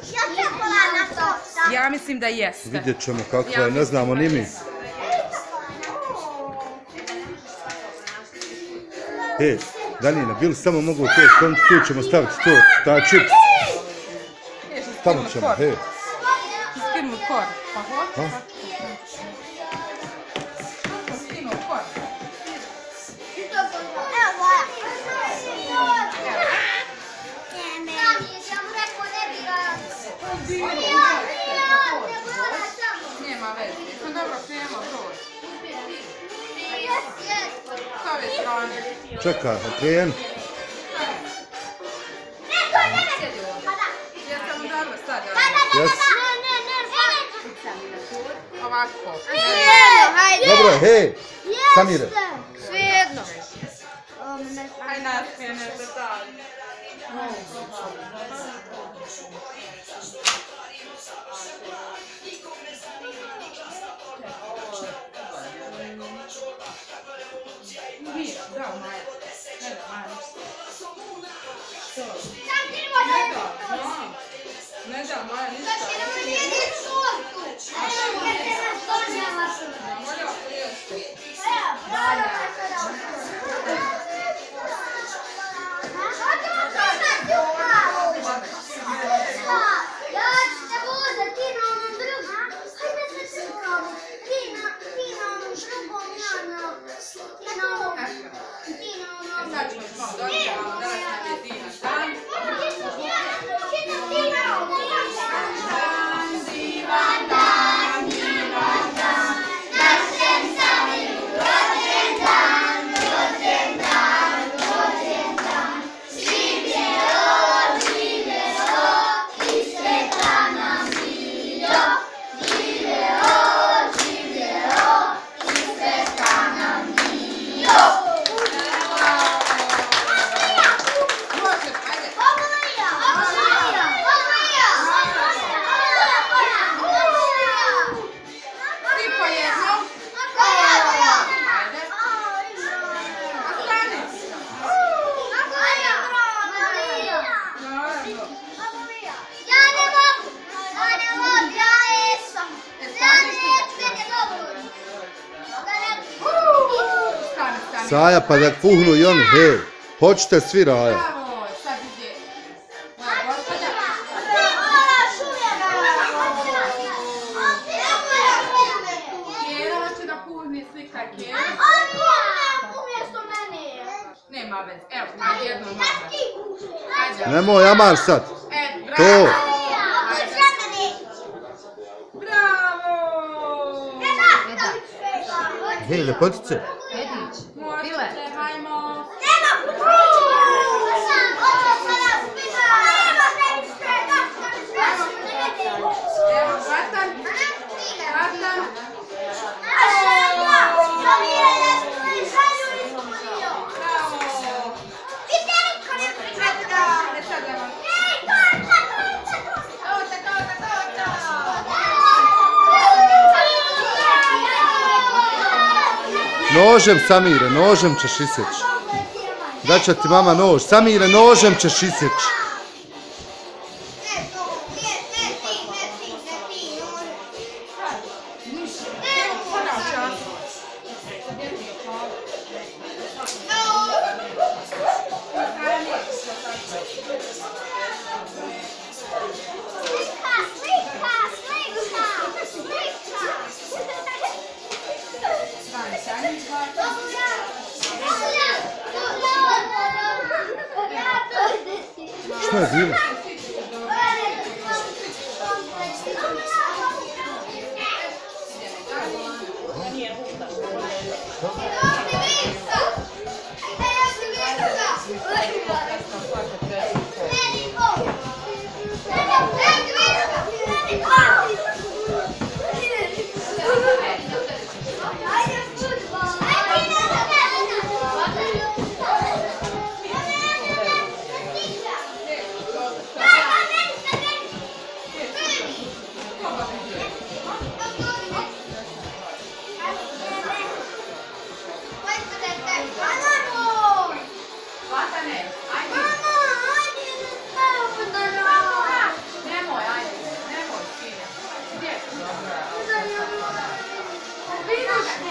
Ja mislim da jeste. Vidjet ćemo kakva je, ne znamo ni mi. Danina, bili samo mogu to, tu ćemo staviti to, ta čips. Tamo ćemo, Skinu kor. Pa hoće. Skinu kor. Nema veze, to dobro krijemo prođe. S ove strane. Čekaj, krenu. Jesam dobro sad? Ovako. Dobro, hej, Samire. Svejedno. Aj naspijene detalje. Da, Maja. Ne da, Maja, ništa. Saja, pa da puhnu i oni, hej, hoćete svi Raja. Bravo, sad ide. Kjera hoće da puhne slika Kjera. Nema veze, evo, na jednom može. Nemoj, Amar sad. Bravo! To. Bravo! Hej, lepotice. Možete, hajmo. Evo, Vatan. Vatan. Nožem, Samire, nožem ćeš isjeći. Daće ti mama nož. Samire, nožem ćeš isjeći. Što je bilo?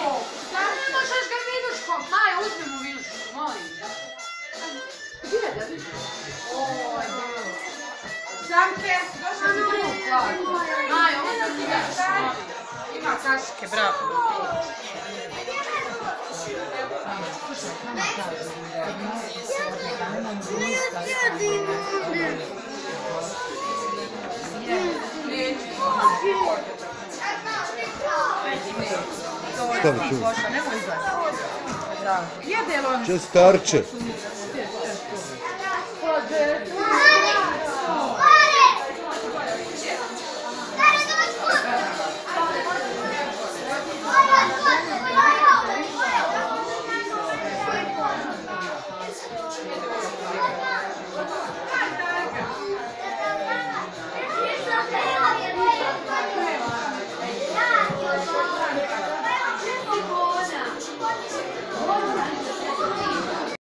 Da ne možeš ga vinuškom. Maja, uzmi mu vinušku, molim. Gdje je da vidiš? Oj, Zamke, došla si drugog platu. Maja, uzmi ti vinušku, molim. Ima kašike, bravo. Šta bi tu? Če starče?